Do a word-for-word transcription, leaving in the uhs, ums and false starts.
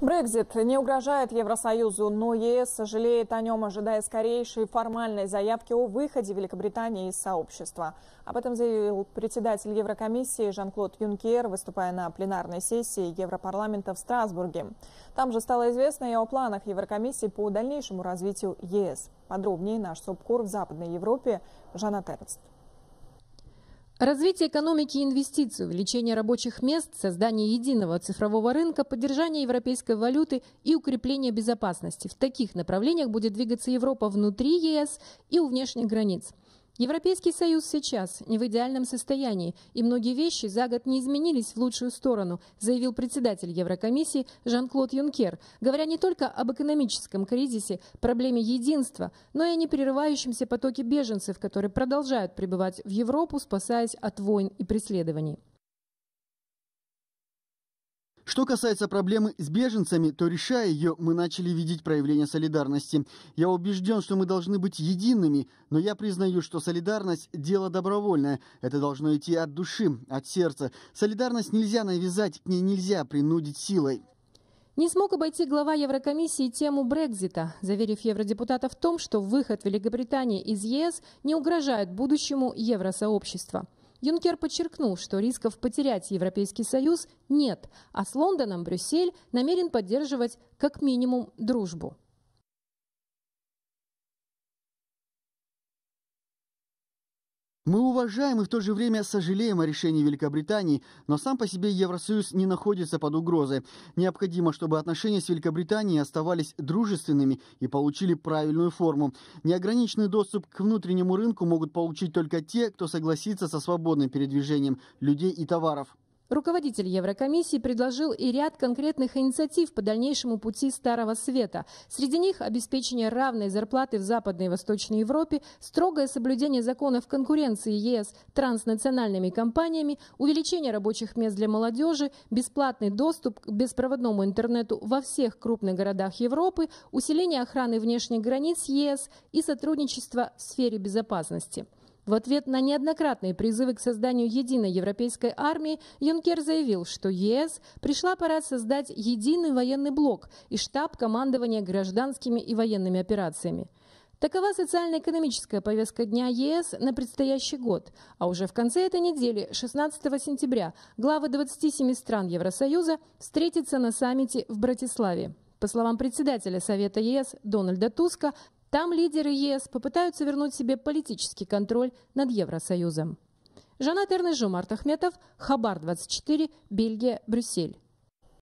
Брексит не угрожает Евросоюзу, но ЕС сожалеет о нем, ожидая скорейшей формальной заявки о выходе Великобритании из сообщества. Об этом заявил председатель Еврокомиссии Жан-Клод Юнкер, выступая на пленарной сессии Европарламента в Страсбурге. Там же стало известно и о планах Еврокомиссии по дальнейшему развитию ЕС. Подробнее наш субкур в Западной Европе Жанна Тернст. Развитие экономики и инвестиций, увеличение рабочих мест, создание единого цифрового рынка, поддержание европейской валюты и укрепление безопасности. В таких направлениях будет двигаться Европа внутри ЕС и у внешних границ. Европейский Союз сейчас не в идеальном состоянии, и многие вещи за год не изменились в лучшую сторону, заявил председатель Еврокомиссии Жан-Клод Юнкер, говоря не только об экономическом кризисе, проблеме единства, но и о непрерывающемся потоке беженцев, которые продолжают прибывать в Европу, спасаясь от войн и преследований. Что касается проблемы с беженцами, то, решая ее, мы начали видеть проявление солидарности. Я убежден, что мы должны быть едиными, но я признаю, что солидарность – дело добровольное. Это должно идти от души, от сердца. Солидарность нельзя навязать, к ней нельзя принудить силой. Не смог обойти глава Еврокомиссии тему Брексита, заверив евродепутатов в том, что выход Великобритании из ЕС не угрожает будущему евросообщества. Юнкер подчеркнул, что рисков потерять Европейский Союз нет, а с Лондоном Брюссель намерен поддерживать как минимум дружбу. Мы уважаем и в то же время сожалеем о решении Великобритании, но сам по себе Евросоюз не находится под угрозой. Необходимо, чтобы отношения с Великобританией оставались дружественными и получили правильную форму. Неограниченный доступ к внутреннему рынку могут получить только те, кто согласится со свободным передвижением людей и товаров. Руководитель Еврокомиссии предложил и ряд конкретных инициатив по дальнейшему пути Старого Света. Среди них обеспечение равной зарплаты в Западной и Восточной Европе, строгое соблюдение законов конкуренции ЕС транснациональными компаниями, увеличение рабочих мест для молодежи, бесплатный доступ к беспроводному интернету во всех крупных городах Европы, усиление охраны внешних границ ЕС и сотрудничество в сфере безопасности. В ответ на неоднократные призывы к созданию единой европейской армии Юнкер заявил, что ЕС пришла пора создать единый военный блок и штаб командования гражданскими и военными операциями. Такова социально-экономическая повестка дня ЕС на предстоящий год. А уже в конце этой недели, шестнадцатого сентября, главы двадцати семи стран Евросоюза встретятся на саммите в Братиславе. По словам председателя Совета ЕС Дональда Туска, там лидеры ЕС попытаются вернуть себе политический контроль над Евросоюзом. Жанна Тернст, Жомарт Ахметов, Хабар двадцать четыре, Бельгия, Брюссель.